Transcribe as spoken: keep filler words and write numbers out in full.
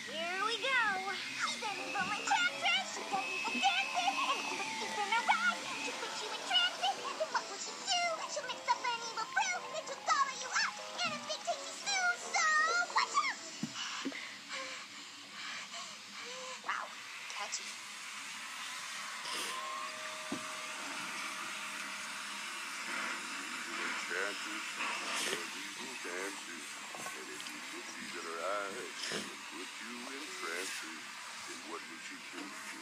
Here we go. She's an evil enchantress. She does evil dances. And if you put in her eyes, she'll put you in trances. And what will she do? She'll mix up an evil brew and she'll gobble you up in a big tasty stew. So, watch out! Wow, catchy. Enchantress, she does evil dances. And if you put these in her eyes, she'll put you in trances. And what will she do?